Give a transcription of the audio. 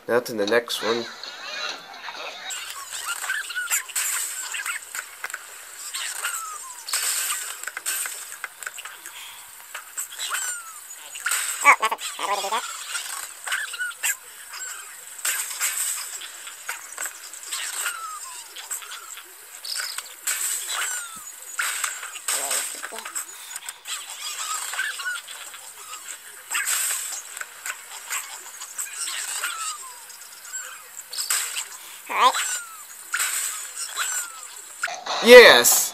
Now to the next one. Oh, that's a bad way to do that. Yes!